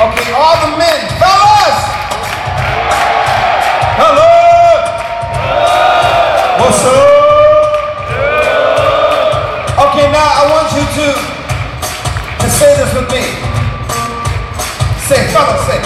Okay, all the men, fellas! Hello! What's up? Okay, now I want you to say this with me. Say, fellas, say.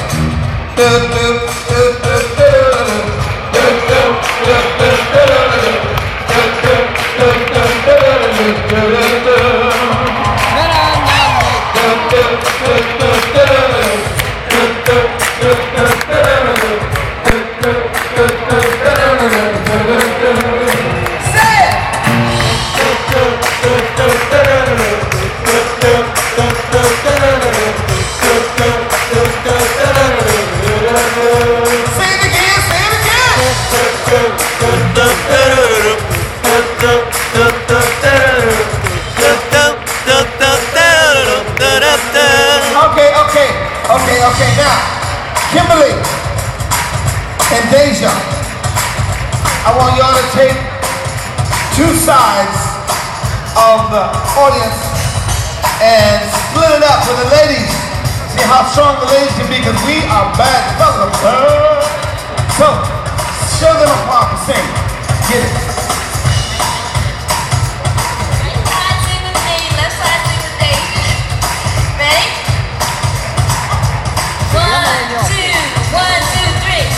Okay, now, Kimberly and Deja, I want y'all to take two sides of the audience and split it up for the ladies. See how strong the ladies can be, because we are bad fellas. So, show them a part to sing. Get it. Right side sing with me, left side sing with Deja. Ready? 1, 2, 1, 2, 3.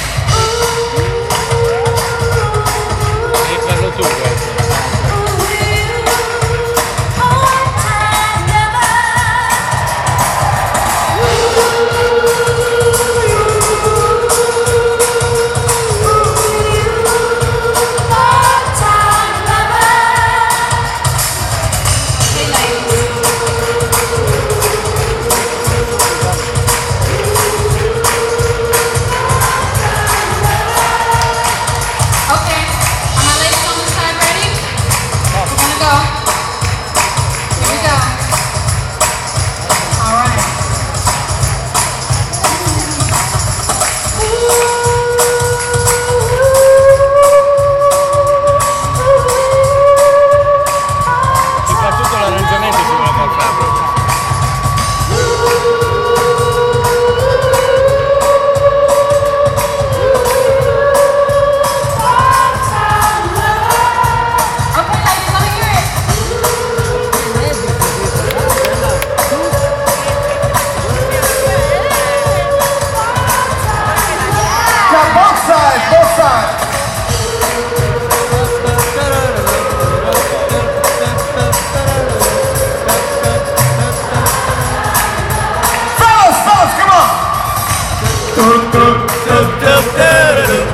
Fellas, come on!